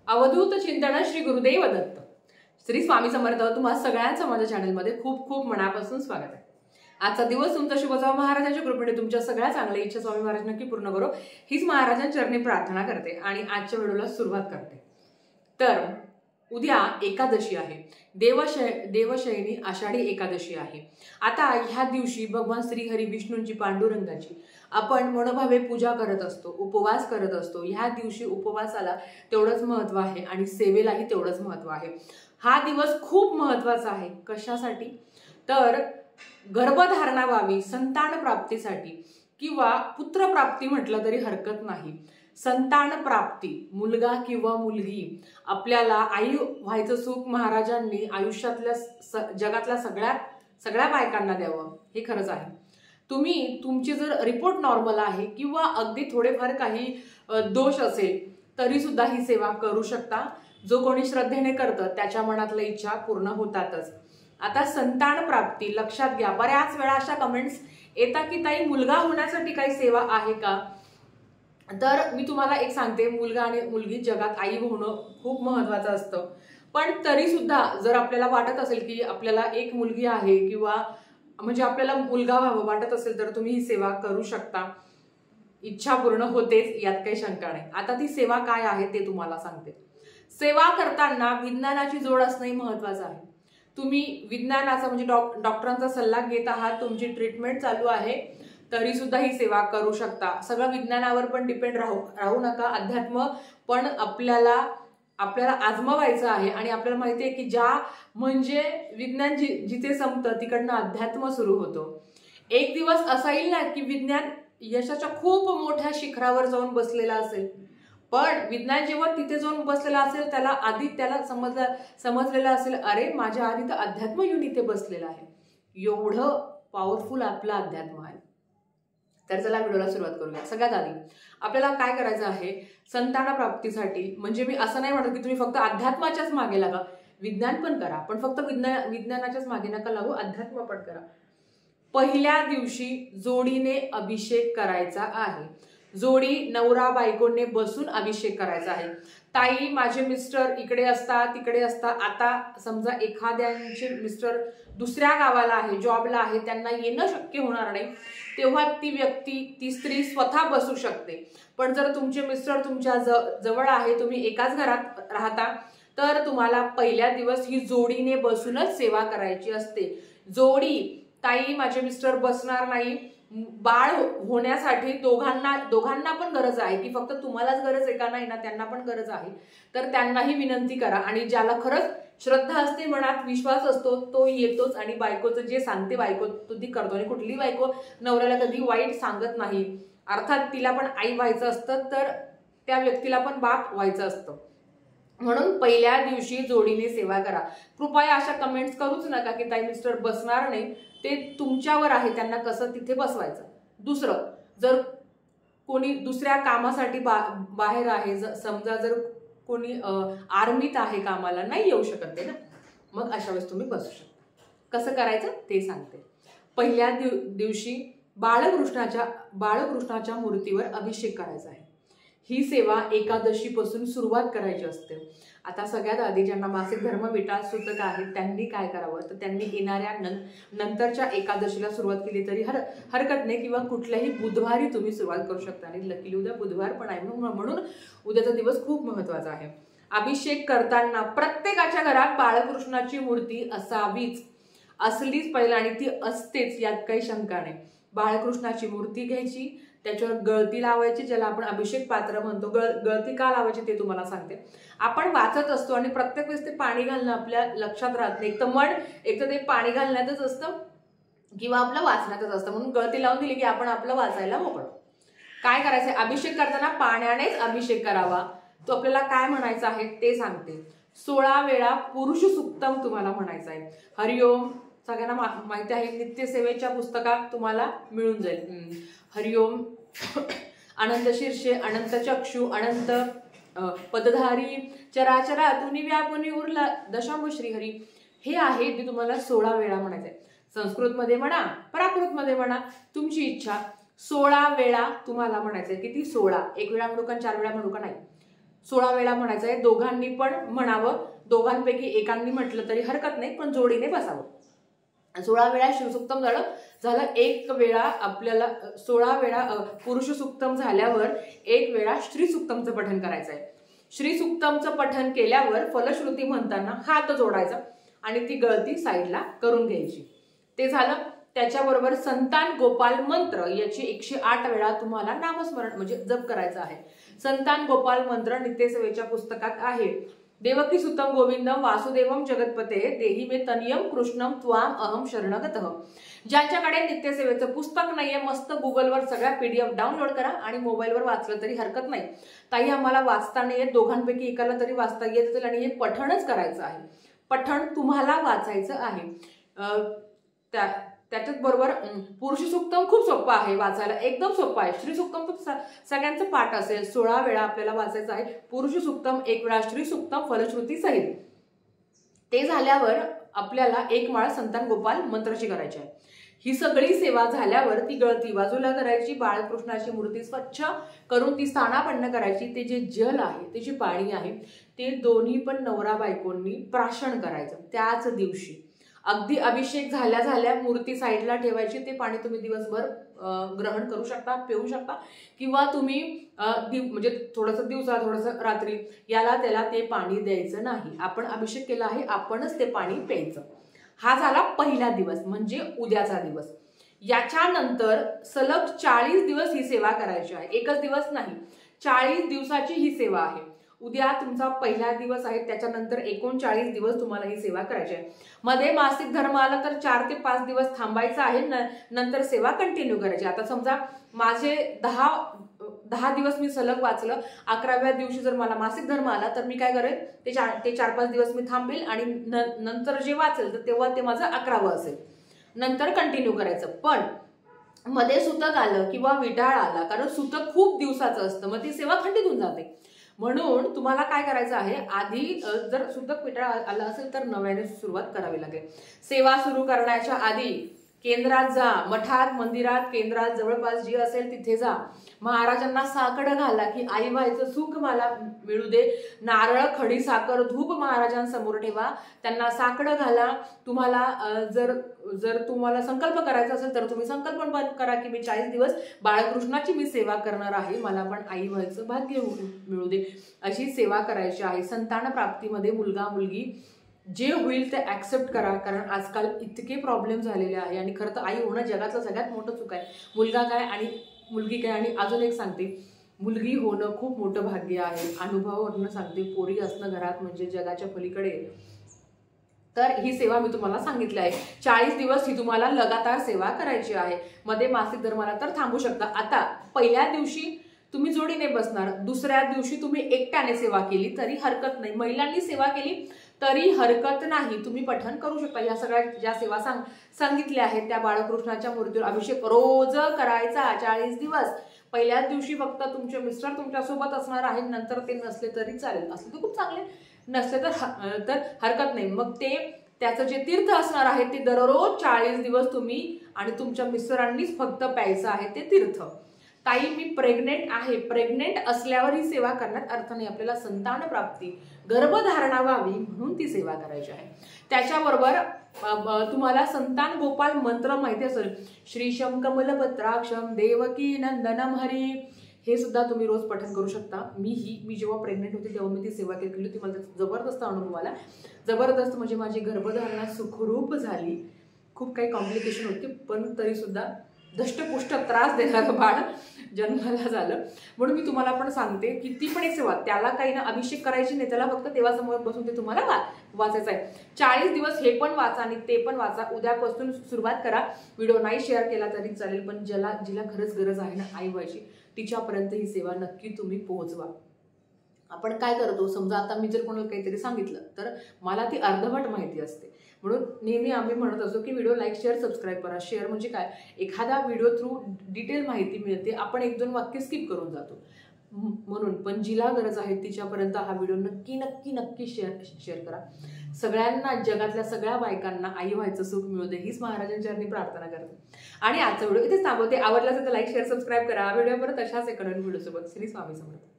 अवधूत चिंतन श्री गुरुदेव दत्त श्री स्वामी समर्थ तुम्हा सगळ्यांचं माझ्या चॅनलमध्ये खूप खूप मनापासून स्वागत आहे। आजचा दिवस तुमचा शुभ जावो, महाराजांच्या कृपेने तुमच्या सगळ्या चांगल्या इच्छा स्वामी महाराज नक्की पूर्ण करो हीच महाराजांच्या चरणी प्रार्थना करते आणि आजच्या व्हिडिओला सुरुवात करते। तर उद्या एकादशी आहे, देवशयनी आषाढी एकादशी आहे। आता ह्या दिवशी भगवान श्री हरी विष्णूंची पांडुरंगाची आपण मनोभावे पूजा करत असतो, उपवास करत असतो। ह्या दिवशी उपवासाला तेवढंच महत्त्व आहे आणि सेवेलाही तेवढंच महत्त्व आहे। हा दिवस खूप महत्त्वाचा आहे। कशासाठी? तर गर्भधारणा व्हावी, संतान प्राप्तीसाठी किंवा पुत्र प्राप्ती म्हटलं तरी हरकत नाही। संतान प्राप्ती, मुलगा किंवा मुलगी, आपल्याला आई व्हायचं सुख महाराजांनी आयुष्यातल्या जगातल्या सगळ्या बायकांना द्यावं, हे खरंच आहे। तुम्ही तुमची जर रिपोर्ट नॉर्मल आहे किंवा अगदी थोडेफार काही दोष असेल तरी सुद्धा ही सेवा करू शकता। जो कोणी श्रद्धेने करतं त्याच्या मनातल्या इच्छा पूर्ण होतातच। आता संतान प्राप्ती लक्षात घ्या, बऱ्याच वेळा अशा कमेंट्स येतात की ताई मुलगा होण्यासाठी काही सेवा आहे का? तर मी तुम्हाला एक सांगते, मुलगा आणि मुलगी जगात आई होणं खूप महत्त्वाचं असतं। पण तरी सुद्धा जर आपल्याला वाटत असेल की आपल्याला एक मुलगी आहे किंवा म्हणजे आपल्याला मुलगा व्हावं वाटत असेल तर तुम्ही ही सेवा करू शकता। इच्छा पूर्ण होतेच, यात काही शंका नाही। आता ती सेवा काय आहे ते तुम्हाला सांगते। सेवा करताना विज्ञानाची जोड असणं महत्त्वाचं आहे। तुम्ही विज्ञानाचा म्हणजे डॉक्टरांचा सल्ला घेत आहात, तुमची ट्रीटमेंट चालू आहे तरी सुद्धा ही सेवा करू शकता। सगळं विज्ञानावर पण डिपेंड राहू नका। अध्यात्म पण आपल्याला आजमावायचं आहे आणि आपल्याला माहिती आहे की ज्या म्हणजे विज्ञान जिथे संपतं तिकडनं अध्यात्म सुरू होतो। एक दिवस असा येईल ना की विज्ञान यशाच्या खूप मोठ्या शिखरावर जाऊन बसलेला असेल, पण विज्ञान जेव्हा तिथे जाऊन बसलेला असेल त्याला समजलेलं असेल, अरे माझ्या आधी तर अध्यात्म येऊन इथे बसलेला आहे। एवढं पॉवरफुल आपलं अध्यात्म आहे। तर चला व्हिडिओला सुरुवात करूया। सगळ्यात आधी आपल्याला काय करायचं आहे, संतान प्राप्तीसाठी म्हणजे मी असं नाही म्हणत की तुम्ही फक्त अध्यात्माच्याच मागे लागा, विज्ञान पण करा, पण फक्त विज्ञानाच्याच मागे नका लागू, अध्यात्म पण करा। पहिल्या दिवशी जोडीने अभिषेक करायचा आहे। जोडी नवरा बायकोने बसून अभिषेक करायचा आहे। ताई माझे मिस्टर इकडे असतात तिकडे असतात, आता समजा एखाद्यांचे मिस्टर दुसऱ्या गावाला आहे, जॉबला आहे, त्यांना येणं शक्य होणार नाही, तेव्हा ती व्यक्ती ती स्त्री स्वतः बसू शकते। पण जर तुमचे मिस्टर तुमच्या जवळ आहे, तुम्ही एकाच घरात राहता, तर तुम्हाला पहिल्या दिवस ही जोडीने बसूनच सेवा करायची असते। जोडी ताई माझे मिस्टर बसणार नाही, बाळ होण्यासाठी दोघांना पण गरज आहे की फक्त तुम्हालाच गरज आहे का? नाही ना, त्यांना पण गरज आहे। तर त्यांनाही विनंती करा आणि ज्याला खरंच श्रद्धा असते, मनात विश्वास असतो, तो येतोच आणि बायकोचं जे सांगते बायको तो ती करतो। आणि कुठली बायको नवऱ्याला कधी वाईट सांगत नाही, अर्थात तिला पण आई व्हायचं असतं तर त्या व्यक्तीला पण बाप व्हायचं असतं। म्हणून पहिल्या दिवशी जोडीने सेवा करा। कृपया अशा कमेंट्स करूच नका की ताई मिस्टर बसणार नाही, ते तुमच्यावर आहे त्यांना कसं तिथे बसवायचं। दुसरं, जर कोणी दुसऱ्या कामासाठी बाहेर आहे, समजा जर कोणी आर्मीत आहे, कामाला नाही येऊ शकत ते ना, मग अशा वेळेस तुम्ही बसू शकता। कसं करायचं ते सांगते। पहिल्या दिवशी बाळकृष्णाच्या मूर्तीवर अभिषेक करायचा आहे। ही सेवा एकादशीपासून सुरुवात करायची असते। आता सगळ्यात आधी ज्यांना मासिक धर्म विटाळ सुतक आहे त्यांनी काय करावं, तर त्यांनी येणाऱ्या नंतरच्या एकादशीला सुरुवात केली तरी हरकत नाही, किंवा कुठल्याही बुधवारी तुम्ही सुरुवात करू शकता। आणि लकीली उद्या बुधवार पण आहे, म्हणून उद्याचा दिवस खूप महत्त्वाचा आहे। अभिषेक करताना प्रत्येकाच्या घरात बाळकृष्णाची मूर्ती असलीच पहिलं, आणि ती असतेच, यात काही शंका नाही। बाळकृष्णाची मूर्ती घ्यायची, त्याच्यावर गळती लावायची, ज्याला आपण अभिषेक पात्र म्हणतो। गळती का लावायची ते तुम्हाला सांगते। आपण वाचत असतो आणि प्रत्येक वेळेस ते पाणी घालणं आपल्या लक्षात राहत नाही, एक तर ते पाणी घालण्यातच असतं किंवा आपलं वाचण्यातच असतं, म्हणून गळती लावून दिली की आपण आपलं वाचायला मोकळं। काय करायचंय, अभिषेक करताना पाण्यानेच अभिषेक करावा। तो आपल्याला काय म्हणायचं आहे ते सांगते। 16 वेळा पुरुष सुक्तम तुम्हाला म्हणायचं आहे। हरिओम सगळ्यांना माहिती आहे, नित्यसेवेच्या पुस्तकात तुम्हाला मिळून जाईल। हरिओम अनंत शीर्षे अनंत चक्षु अनंत पदधारी चराचरा तुनी व्यापुनी उरला दशांब श्रीहरी, हे आहे ते तुम्हाला 16 वेळा म्हणायचंय। संस्कृतमध्ये म्हणा, प्राकृतमध्ये म्हणा, तुमची इच्छा। 16 वेळा तुम्हाला म्हणायचंय। किती? 16। एक वेळा म्हणू का 4 वेळा म्हणू का? नाही, 16 वेळा म्हणायचं आहे. दोघांनी पण म्हणावं, दोघांपैकी एकांनी म्हटलं तरी हरकत नाही, पण जोडीने बसावं. 16 वेळा शिवसुक्तम झालं. एक वेळा आपल्याला 16 वेळा पुरुष सुक्तम झाल्यावर एक वेळा श्री सुक्तमचं पठण करायचं आहे. श्री सुक्तमचं पठण केल्यावर फलश्रुती म्हणताना हात जोडायचा आणि ती गळती साईडला करून घ्यायची. ते झालं. त्याच्याबरोबर संतान गोपाल मंत्र याची 108 वेळा तुम्हाला नामस्मरण म्हणजे जप करायचं आहे. संतान गोपाल मंत्र नित्यसेवेच्या पुस्तकात आहे. देवकी सुतम गोविंदम वासुदेवम जगतपते देही मे तनियम कृष्णम त्वाम अहम शरणगतः. ज्यांच्याकडे नित्यसेवेचं पुस्तक नाहीये, मस्त गुगलवर सगळ्या PDF डाउनलोड करा आणि मोबाईलवर वाचलं तरी हरकत नाही. ताई आम्हाला वाचता नाही येत, दोघांपैकी एकाला तरी वाचता येत असेल आणि हे पठणच करायचं आहे. पठण तुम्हाला वाचायचं आहे. त्याच्याच बरोबर पुरुष सुक्तम खूप सोपं आहे वाचायला, एकदम सोपं आहे. श्री सुक्तम सगळ्यांचं पाठ असेल. 16 वेळा आपल्याला वाचायचं आहे. पुरुष सुक्तम 1 वेळा, श्री सुक्तम फलश्रुती सहित. ते झाल्यावर आपल्याला 1 माळ संतान गोपाल मंत्राची करायची आहे. ही सगळी सेवा झाल्यावर ती गळती बाजूला करायची. बाळकृष्णाची मूर्ती स्वच्छ करून ती स्थानापन्न करायची. ते जे जल आहे, ते जे पाणी आहे, ते दोन्ही पण नवरा बायकोंनी प्राशन करायचं त्याच दिवशी. अगदी अभिषेक झाल्या मूर्ती साईडला ठेवायची. ते पाणी तुम्ही दिवसभर ग्रहण करू शकता, पिऊ शकता, किंवा तुम्ही म्हणजे थोडंसं दिवसा थोडंसं रात्री याला त्याला ते पाणी द्यायचं नाही. आपण अभिषेक केला आहे, आपणच ते पाणी प्यायचं. हा झाला पहिला दिवस म्हणजे उद्याचा दिवस. याच्यानंतर सलग 40 दिवस ही सेवा करायची आहे. एकच दिवस नाही, 40 दिवसाची ही सेवा आहे. उद्या तुमचा पहिला दिवस आहे, त्याच्यानंतर 39 दिवस तुम्हाला ही सेवा करायची आहे. मध्ये मासिक धर्म आला तर 4 ते 5 दिवस थांबायचं आहे, नंतर सेवा कंटिन्यू करायची. आता समजा माझे 10 दिवस मी सलग वाचलं, 11व्या दिवशी जर मला मासिक धर्म आला तर मी काय करेन, ते 4-5 दिवस मी थांबेल आणि नंतर जे वाचेल तर तेव्हा ते माझं 11वं असेल. नंतर कंटिन्यू करायचं. पण मध्ये सुतक आलं किंवा विटाळ आला, कारण सुतक खूप दिवसाचं असतं, मग ती सेवा खंडित होऊन जाते. म्हणून तुम्हाला काय करायचं आहे, आधी जर सुतक विटाळ आला असेल तर नव्याने सुरुवात करावी लागेल. सेवा सुरू करण्याच्या आधी केंद्रात जा, मठात, मंदिरात, केंद्रात जवळपास जी असेल तिथे जा. महाराजांना साकडं घाला की आई व्हायचं सुख मला मिळू दे. नारळ, खडी साखर, धूप महाराजांसमोर ठेवा, त्यांना साकडं घाला. तुम्हाला जर तुम्हाला संकल्प करायचा असेल तर तुम्ही संकल्प करा की मी 40 दिवस बाळकृष्णाची मी सेवा करणार आहे, मला पण आई व्हायचं भाग्य मिळू दे, अशी सेवा करायची आहे. संतान प्राप्तीमध्ये मुलगा मुलगी जे होईल ते ऍक्सेप्ट करा, कारण आजकाल इतके प्रॉब्लेम झालेले आहे. आणि खरं तर आई होणं जगातलं सगळ्यात मोठं चूक आहे. मुलगा काय आणि मुलगी काय. आणि अजून एक सांगते, मुलगी होणं खूप मोठं भाग्य आहे. अनुभवावरून सांगते, पोरी असणं घरात म्हणजे जगाच्या पलीकडे. तर ही सेवा मी तुम्हाला सांगितली आहे. 40 दिवस ही तुम्हाला लगातार सेवा करायची आहे. मध्ये मासिक धर्माला तर थांबू शकता. आता पहिल्या दिवशी तुम्ही जोडीने बसणार, दुसऱ्या दिवशी तुम्ही एकट्याने सेवा केली तरी हरकत नाही, महिलांनी सेवा केली तरी हरकत नाही, तुम्ही पठण करू शकता. या सगळ्या ज्या सेवा सांगितल्या आहेत त्या बाळकृष्णाच्या मूर्तीवर अभिषेक रोज करायचा 40 दिवस. पहिल्या दिवशी फक्त तुमचे मिस्टर तुमच्या सोबत असणार आहेत, नंतर ते नसले तरी चालेल, असले तर खूप चांगले, नसले तर हरकत नाही. मग त्याचं जे तीर्थ असणार आहे ते दररोज 40 दिवस तुम्ही आणि तुमच्या मिस्टरांनीच फक्त प्यायचं आहे ते तीर्थ. ताई मी प्रेग्नेंट आहे, प्रेग्नेंट असल्यावर ही सेवा करण्यात अर्थ नाही. आपल्याला संतान प्राप्ती, गर्भधारणा व्हावी म्हणून ती सेवा करायची आहे. त्याच्याबरोबर तुम्हाला संतान गोपाल मंत्र माहिती असेल, श्रीशम कमलपत्राक्षम देवकी नंदनम हरी, हे सुद्धा तुम्ही रोज पठण करू शकता. मी जेव्हा प्रेग्नेंट होते तेव्हा मी ती सेवा केली होती. मला जबरदस्त अनुभव आला. जबरदस्त म्हणजे माझी गर्भधारणा सुखरूप झाली. खूप काही कॉम्प्लिकेशन होती, पण तरी सुद्धा धष्टपुष्ट त्रास देणारं बाळ जन्माला झालं. म्हणून मी तुम्हाला पण सांगते, किती पण एक सेवा, त्याला काही ना अभिषेक करायची नाही, त्याला फक्त देवासमोर बसून ते तुम्हाला वाचायचं आहे. 40 दिवस हे पण वाचा आणि ते पण वाचा. उद्यापासून सुरुवात करा. व्हिडिओ नाही शेअर केला तरी चालेल, पण जिला खरंच गरज आहे ना आई व्हायची, तिच्यापर्यंत ही सेवा नक्की तुम्ही पोहोचवा. आपण काय करतो, समजा आता मी जर कोणाला काहीतरी सांगितलं तर मला ती अर्धवट माहिती असते, म्हणून नेहमी आम्ही म्हणत असतो की व्हिडिओ लाईक शेअर सबस्क्राईब करा. शेअर म्हणजे काय, एखादा व्हिडिओ थ्रू डिटेल माहिती मिळते, आपण 1-2 वाक्य स्किप करून जातो. म्हणून पण जिला गरज आहे तिच्यापर्यंत हा व्हिडिओ नक्की शेअर करा. सगळ्यांना, जगातल्या सगळ्या बायकांना आई व्हायचं सुख मिळू दे, हीच महाराजांच्या चरणी प्रार्थना करते. आणि आजचा व्हिडिओ इथेच थांबवते. आवडला असेल तर लाईक शेअर सबस्क्राईब करा. व्हिडिओ परत अशाच एका नवीन व्हिडिओ सोबत. श्री स्वामी समर्थ.